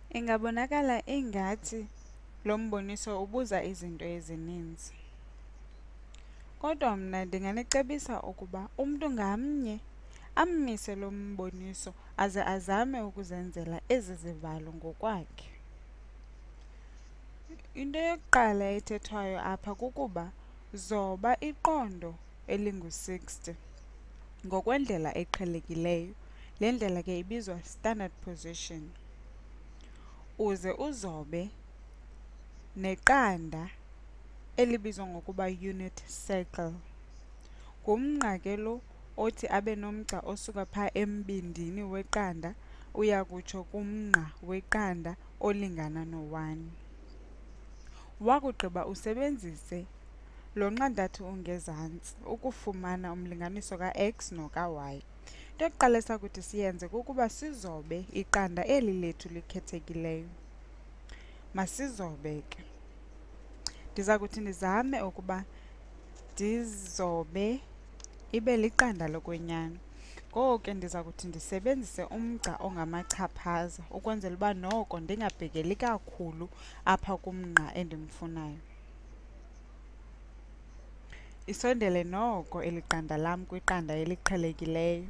Ingabonakala ingathi lo mboniso ubuza izinto ezininzi. Kodwa mna ndinganicebisa ukuba umntu ngamnye ammise lo mboniso aze azame ukuzenzela ezi zivalo ngokwakhe. Into yokuqala ethethwayo apha kukuba zoba iqondo elingu-60 ngokwendlela eqhelekileyo. Le ndlela ke ibizwa standard position. Uze uzobe neqanda elibizwa ngokuba unit circle. Ngumnqa ke lo othi abe nomgca osuka phaa embindini weqanda uya kutsho kumnqa weqanda olingana no-1. Wakugqiba usebenzise lo nqantathu ungezantsi ukufumana umlinganiso ka-x noka-y. Into yokuqala esisakuthi siyenze kukuba sizobe iqanda eli lethu likhethekileyo. Masizobe ke. Ndiza kuthi ndizame ukuba ndizobe ibe liqanda lokwenyani. Ngoko ke ndiza kuthi ndisebenzise umgca ongamachaphaza ukwenzela uba noko ndingabhekeli kakhulu apha kumnqa endimfunayo. Isondele noko eli qanda lam kwiqanda eliqhelekileyo.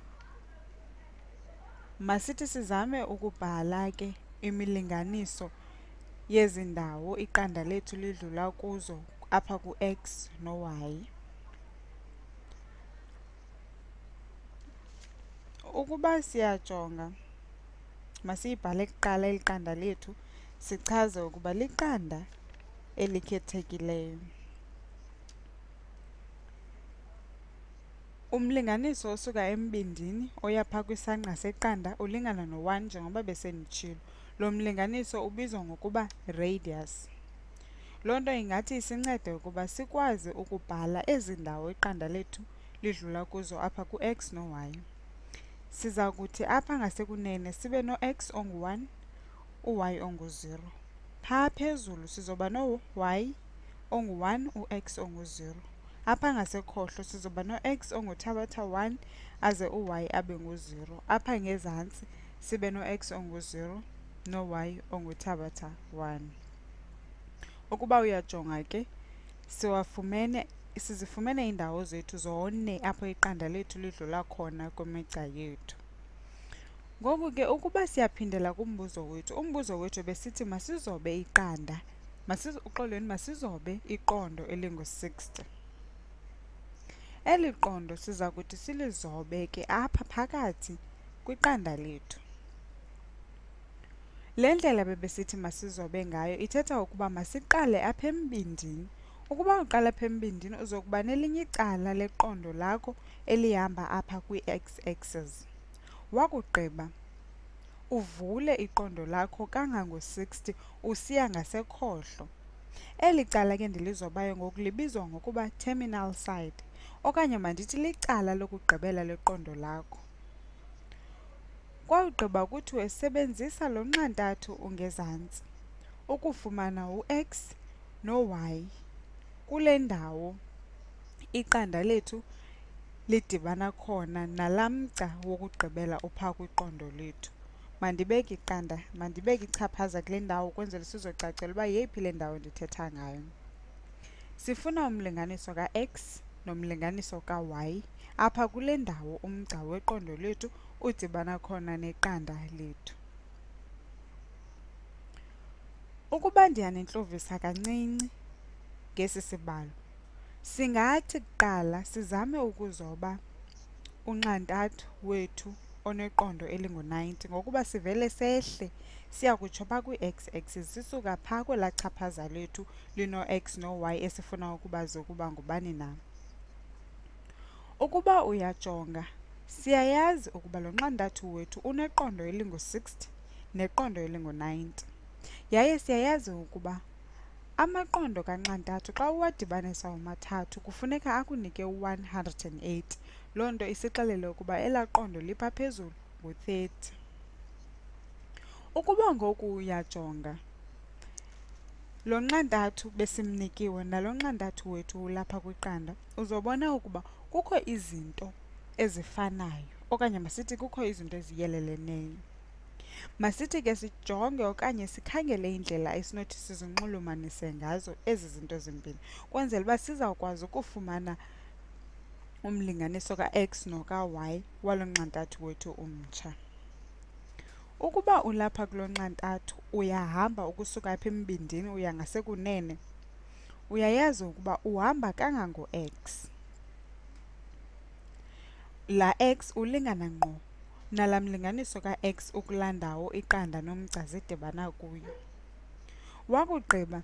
Masithi sizame ukubhala ke imilinganiso yezi ndawo iqanda lethu lidlula kuzo apha ku-x no-y. Ukuba siyajonga, masiyibhale kuqala eli qanda lethu sichaze ukuba liqanda elikhethekileyo. Umlinganiso osuka embindini oya phaa kwisangqa seqanda ulingana no-1 njengoba besenditshilo. Lo mlinganiso ubizwa ngokuba radius. Loo nto ingathi isincede ukuba sikwazi ukubhala ezi ndawo iqanda lethu lidlula kuzo apha ku-x no-y. Siza kuthi apha ngasekunene sibe no-x ongu-1, u-y ongu-0. Phaa phezulu sizoba no-y ongu-1, u-x ongu-0. Apha ngasekhohlo sizoba no-x onguthabatha 1 aze u-y abe ngu-0. Apha ngezantsi sibe no-x ongu-0 no-y onguthabatha 1. Ukuba uyajonga ke sizifumene iindawo zethu zone apho iqanda lethu lidlula khona kwimigca yethu. Ngoku ke ukuba siyaphindela kumbuzo wethu, umbuzo wethu besithi masizobe iqanda, masizobe iqondo elingu-60. Eli qondo siza kuthi silizobe ke apha phakathi kwiqanda lethu. Le ndlela bebesithi masizobe ngayo ithetha ukuba masiqale apha embindini. Ukuba uqala apha embindini uzokuba nelinye icala leqondo lakho elihamba apha kwi-x-axis. Wakugqiba uvule iqondo lakho kangango-60 usiya ngasekhohlo. Eli cala ke ndilizobayo ngoku libizwa ngokuba terminal side, okanye mandithi licala lokugqibela leqondo lakho. Kwawugqiba kuthiwe sebenzisa lo nqantathu ungezantsi ukufumana u-x no-y kule ndawo iqanda lethu lidibana khona nalaa mgca wokugqibela uphaa kwiqondo lethu. Mandibeke ichaphaza kule ndawo ukwenzela sizocacela uba yeyiphi le ndawo ndithetha ngayo. Sifuna umlinganiso ka-x nomlinganiso ka-y apha kule ndawo umgca weqondo lethu udibana khona neqanda lethu. Ukuba ndiyanintluvisa kancinci ngesi sibalo, singathi kuqala sizame ukuzoba unqantathu wethu oneqondo elingu-90 ngokuba sivele sehle siya kutsho phaa kwi-x-axis sisuka phaa kwelaa chaphaza lethu lino-x no-y esifuna ukuba zokuba ngubani na. Ukuba uyajonga, siyayazi ukuba lo nqantathu wethu uneqondo elingu-60 neqondo elingu-90. Yaye siyayazi ukuba amaqondo kanxantathu xa uwadibanisa womathathu kufuneka akunike u-180. Loo nto isixelele ukuba elaa qondo lipha phezulu ngu-30. Ukuba ngoku uyajonga, lo nqantathu besimnikiwe nalo nqantathu wethu ulapha kwiqanda, uzobona ukuba kukho izinto ezifanayo okanye masithi kukho izinto eziyeleleneyo. Masithi ke sijonge okanye sikhangele indlela esinothi sizinxulumanise ngazo ezi zinto zimbini, kwenzela uba sizawukwazi ukufumana umlinganiso ka-x noka-y walo nxantathu wethu umtsha. Ukuba ulapha kulo nxantathu uyahamba ukusuka apha embindini uya ngasekunene, uyayazi ukuba uhamba kangango-x. La x ulingana ngqo nala mlinganiso ka-x ukulaa ndawo iqanda nomgca zidibana kuyo. Wakugqiba,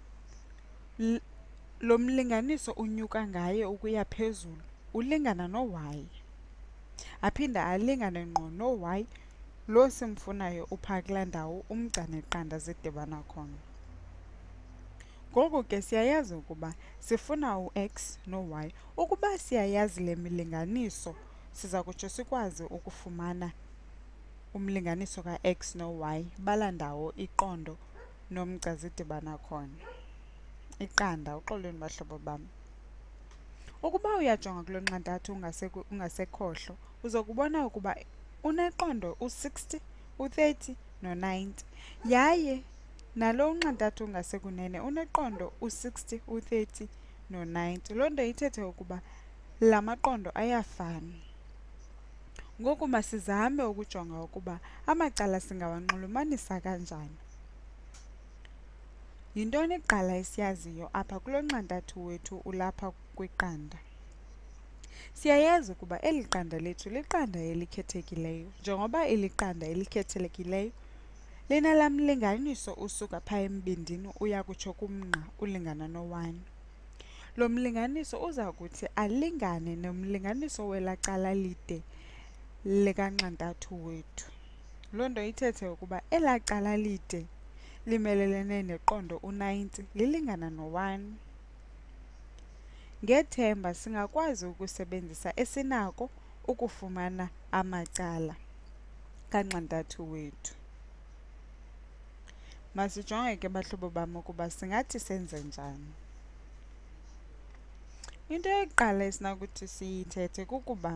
lo mlinganiso unyuka ngaye ukuya phezulu ulingana no-y. Aphinda alingane ngqo no-y lo simfunayo uphaa kulaa ndawo umgca neqanda zidibana khona. Ngoku ke siyayazi ukuba sifuna u-x no-y. Ukuba siyayazi le milinganiso, siza kutsho sikwazi ukufumana umlinganiso ka-x no-y balaa ndawo iqondo nomgca zidibana khona. Iqanda, uxolweni bahlobo bam. Ukuba uyajonga kulo nxantathu ungasekhohlo, uzokubona ukuba uneqondo u-60, u-30 no-90, yaye nalo unxantathu ungasekunene uneqondo u-60, u-30 no-90. Loo nto ithethe ukuba la maqondo ayafana. Ngoku masizame ukujonga ukuba amacala singawanxulumanisa kanjani. Yintoni kuqala esiyaziyo apha kulo nxantathu wethu ulapha kwiqanda? Siyayazi ukuba eli qanda lethu liqanda elikhethekileyo. Njengoba eli qanda elikhethekileyo linala mlinganiso usuka phaa embindini uya kutsho kumngqa ulingana no-1. Lo mlinganiso uza kuthi alingane nomlinganiso welaa cala lide likanxantathu wethu. Loo nto ithethe ukuba elaa cala lide limelelene neqondo u-90 lilingana no-1. Ngethemba singakwazi ukusebenzisa esinako ukufumana amacala kanxantathu wethu. Masijonge ke bahlobo bam ukuba singathi senze njani. Into yokuqala esinakuthi siyithethe kukuba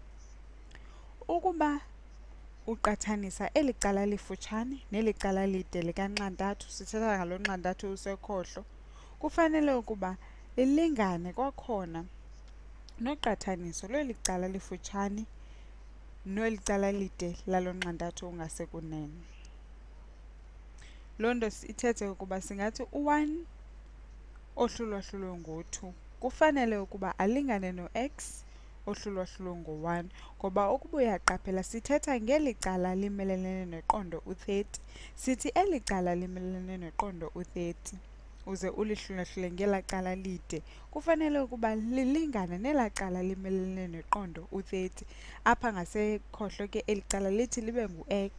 ukuba uqathanisa eli cala lifutshane neli cala lide likanxantathu, sithetha ngalo nxantathu usekhohlo, kufanele ukuba lilingane kwakhona noqathaniso lweli cala lifutshane neli cala lide lalo nxantathu ungasekunene. Loo nto ithethe ukuba singathi u-1 ohlulwahlulwe ngo-2 kufanele ukuba alingane no-x ohlulwahlulwe ngo-1, ngoba ukuba uyaqaphela sithetha ngeli cala limelelene neqondo u-30, sithi eli cala limelelene neqondo u-30 uze ulihlulahlule ngelaa cala lide, kufanele ukuba lilingane nelaa cala limelelene neqondo u-30. Apha ngasekhohlo ke eli cala lithi libe ngu-x.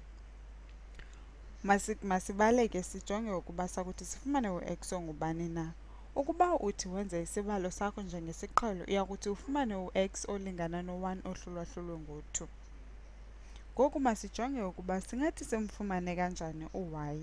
Masibaleke sijonge ukuba sakuthi sifumane u-x ongubani na. Ukuba uthi wenze isibalo sakho njengesiqhelo, uyakuthi ufumane u-x olingana no-1 ohlulwahlulwe ngo-2. Ngoku masijonge ukuba singathi simfumane kanjani u-y.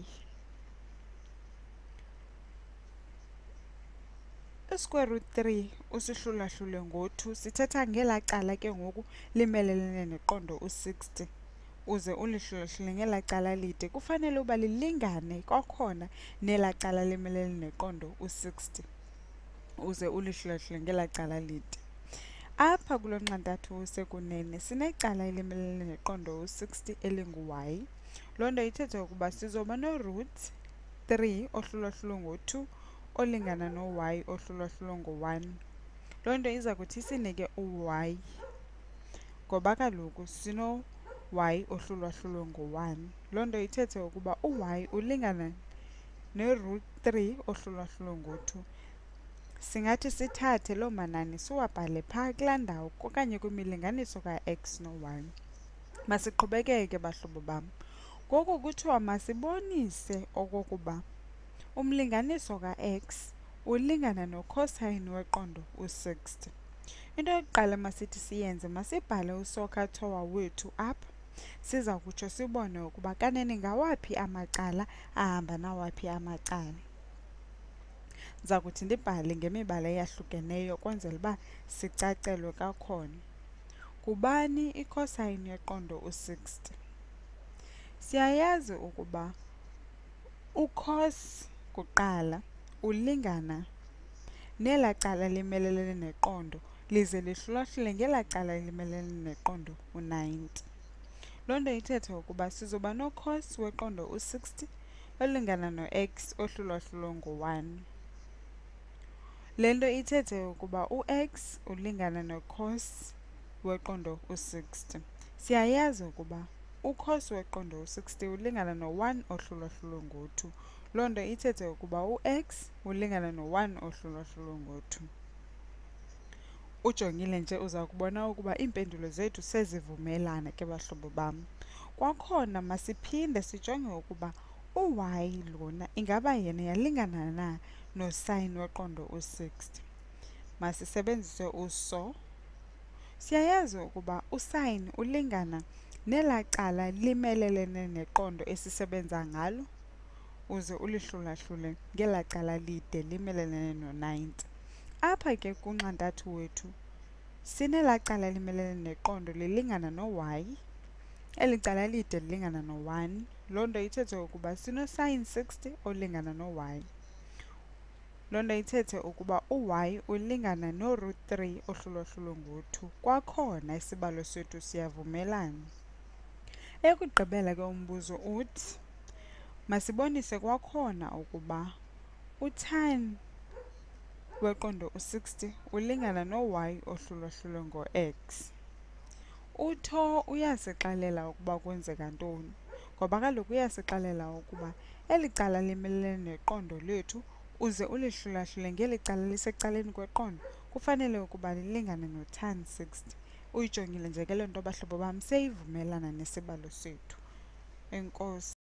I-square root 3 usihlulahlule ngo-2 sithetha ngelaa cala ke ngoku limelelene neqondo u-60 uze ulihlulahlule ngelaa cala lide, kufanele uba lilingane kwakhona nelaa cala limelelene neqondo u-60 uze ulihlulahlule ngelaa cala lide. Apha kulo nxantathu usekunene sinecala elimelelene neqondo u-60 elingu-y. Loo nto ithethe ukuba sizoba no-root 3 ohlulwahlulwe ngo-2 olingana no-y ohlulwahlulwe ngo-1. Loo nto iza kuthi isinike u-y, ngoba kaloku sino-y ohlulwahlulwe ngo-1. Loo nto ithethe ukuba u-y ulingana ne-root 3 ohlulwahlulwe ngo-2. Singathi sithathe loo manani siwabhale phaa kulaa ndawo okanye kwimilinganiso ka-x no-y. Masiqhubekeke bahlobo bam. Ngoku kuthiwa masibonise okokuba umlinganiso ka-x ulingana no-cosine weqondo u-60. Into yokuqala masithi siyenze, masibhale usokhathowa wethu apha. Siza kutsho sibone ukuba kanene ngawaphi amacala ahamba nawaphi amacala. Ndiza kuthi ndibhale ngemibala eyahlukeneyo kwenzela uba sicacelwe kakhona. Kubani i-cosine yeqondo u-60? Siyayazi ukuba u-cos kuqala ulingana nelaa cala limelele neqondo lize lihlulahlule ngelaa cala limelele neqondo u-90. Loo nto ithetha ukuba sizoba no-cos weqondo u-60 olingana no-x ohlulahlulwe ngo-1. Le nto ithethe ukuba u-x ulingana no-cos weqondo u-60. Siyayazi ukuba u-cos weqondo u-60 ulingana no-1 ohlulahlulwe ngo-2. Loo nto ithethe ukuba u-x ulingana no-1 ohlulahlulwe ngo-2. Ujongile nje uza kubona ukuba iimpendulo zethu sezivumelana ke bahlobo bam. Kwakhona masiphinde sijonge ukuba u-y lona ingaba yena yalingana na no-sine weqondo u-60. Masisebenzise uso. Siyayazi ukuba u-sine ulingana nelaa cala limelelene neqondo esisebenza ngalo uze ulihlulahlule ngelaa cala lide limelelene no-90. Apha ke kunxantathu wethu sinelaa cala limelele neqondo lilingana no-y, eli cala lide lilingana no-1. Loo nto ithethe ukuba sino-sine 60 olingana no-y. Loo nto ithethe ukuba u-y ulingana no-root 3 ohlulahlulwe ngo-2. Kwakhona isibalo sethu siyavumelana. Ekugqibela ke umbuzo uthi, masibonise kwakhona ukuba u-tan weqondo u-60 ulingana no-y ohlulahlulwe ngo-x. Utho uyasixelela ukuba kwenzeka ntoni, ngoba kaloku uyasixelela ukuba eli cala limelele neqondo lethu uze ulihlulahlule ngeli cala lisecaleni kweqondo kufanele ukuba lilingane no-tan 60. Uyijongile nje ke le nto bahlobo bam seyivumelana nesibalo sethu. Enkosi.